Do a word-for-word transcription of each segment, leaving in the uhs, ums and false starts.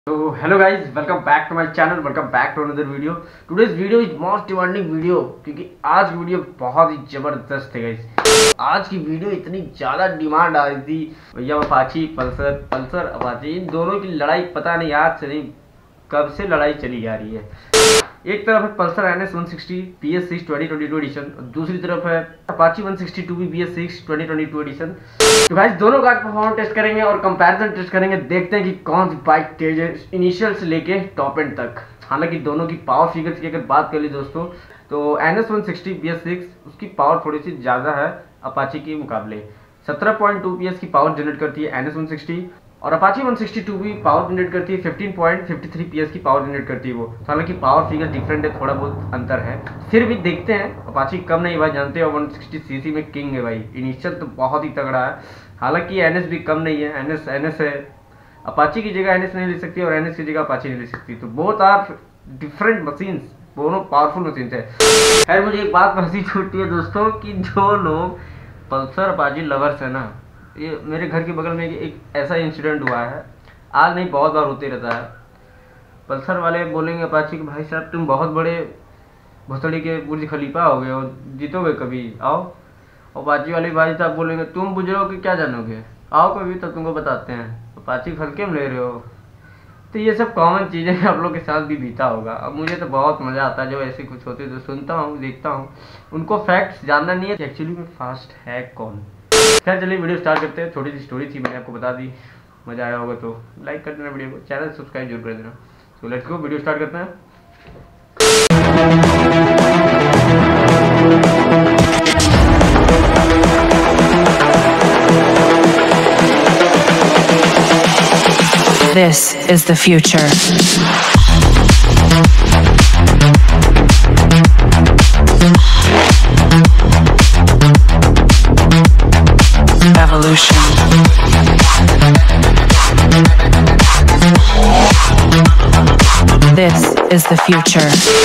तो hello guys, welcome back to my channel, welcome back to another video. Today's video is most demanding video, क्योंकि आज की video बहुत ही जबरदस्त है गाइज। आज की वीडियो इतनी ज़्यादा डिमांड आ रही थी, भैया अपाची पल्सर पल्सर अपाची इन दोनों की लड़ाई पता नहीं आज से नहीं कब से लड़ाई चली जा रही है। एक तरफ है Pulsar N S one sixty B S six twenty twenty two edition, दूसरी तरफ है Apache one sixty two B S six twenty twenty two edition. तो गाइस दोनों का परफॉर्मेंस टेस्ट करेंगे और कंपैरिजन टेस्ट करेंगे, देखते हैं कि कौन सी बाइक तेज है इनिशियल से लेके टॉप एंड तक। हालांकि दोनों की पावर फिगर्स की अगर बात कर ली दोस्तों, तो N S one sixty B S six उसकी पावर थोड़ी सी ज़्यादा है अपाची के मुकाबले। सत्रह पॉइंट टू पी एस की पावर जनरेट करती है एन एस वन सिक्सटी, और अपाची वन सिक्सटी टू भी पावर जनरेट करती है fifteen point fifty three P S की पावर जनरेट करती है वो। हालांकि पावर फिगर डिफरेंट है, थोड़ा बहुत अंतर है, फिर भी देखते हैं। अपाची कम नहीं भाई, जानते हो वन सिक्सटी सी सी में किंग है भाई, इनिशियल तो बहुत ही तगड़ा है। हालांकि एन एस भी कम नहीं है, एन एस एन एस है, अपाची की जगह एन एस नहीं ले सकती और एन एस की जगह अपाची नहीं ले सकती। तो बोथ आर डिफरेंट मशीन्स, दोनों पावरफुल मशीन्स है। खैर मुझे एक बात हंसी छूटती है दोस्तों कि जो लोग पल्सर अपाची लवर्स है ना, ये मेरे घर के बगल में एक ऐसा इंसिडेंट हुआ है, आज नहीं बहुत बार होते रहता है। पल्सर वाले बोलेंगे अपाची कि भाई साहब तुम बहुत बड़े भोसड़ी के बुर्ज खलीफा हो गए हो, जीतोगे कभी आओ। और अपाची वाले भाई साहब बोलेंगे तुम बुजुर्गों की क्या जानोगे, आओ कभी तो तुमको बताते हैं। अपाची हल्के में ले रहे हो। तो ये सब कॉमन चीज़ें आप लोग के साथ भी बीता होगा। अब मुझे तो बहुत मज़ा आता है जो ऐसे कुछ होते तो सुनता हूँ, देखता हूँ। उनको फैक्ट्स जानना नहीं है कि एक्चुअली में फास्ट है कौन। खैर चलिए वीडियो स्टार्ट करते हैं। छोटी सी स्टोरी थी, मैंने आपको बता दी। मज़ा आया होगा तो लाइक कर देना वीडियो को, चैनल सब्सक्राइब जरूर कर देना। तो लेट्स गो, वीडियो स्टार्ट करते हैं। This is the future. Evolution. This is the future.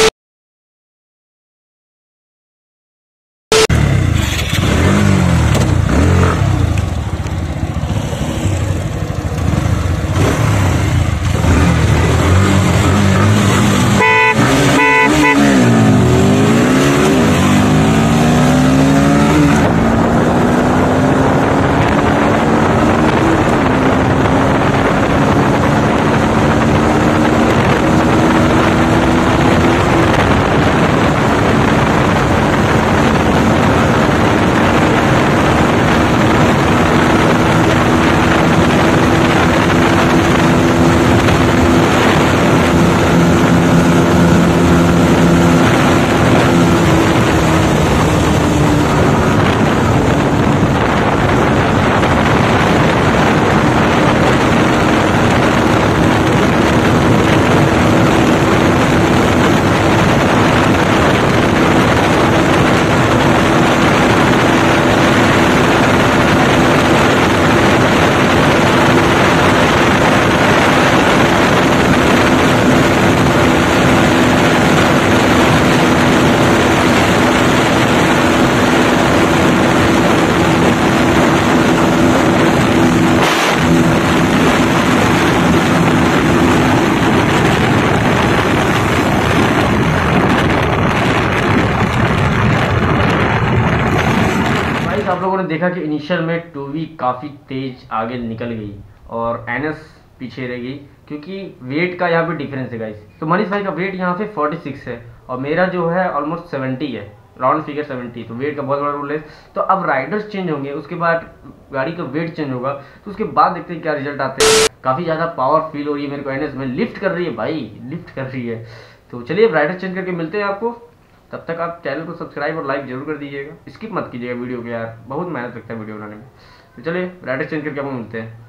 आप लोगों ने देखा कि इनिशियल में टू वी काफ़ी तेज आगे निकल गई और एन एस पीछे रह गई, क्योंकि वेट का यहाँ पे डिफरेंस है गाइस। तो मनीष भाई का वेट यहाँ पे फोर्टी सिक्स है और मेरा जो है ऑलमोस्ट सेवेंटी है, राउंड फिगर सेवेंटी। तो वेट का बहुत बड़ा रोल है। तो अब राइडर्स चेंज होंगे, उसके बाद गाड़ी का वेट चेंज होगा, तो उसके बाद देखते हैं क्या रिजल्ट आते हैं। काफ़ी ज़्यादा पावर फील हो रही है मेरे को, एन एस में लिफ्ट कर रही है भाई, लिफ्ट कर रही है। तो चलिए अब राइडर चेंज करके मिलते हैं आपको। तब तक आप चैनल को सब्सक्राइब और लाइक जरूर कर दीजिएगा, स्किप मत कीजिएगा वीडियो को यार, बहुत मेहनत लगता है वीडियो बनाने में। तो चलिए राइडर चेंज करके आपको मिलते हैं।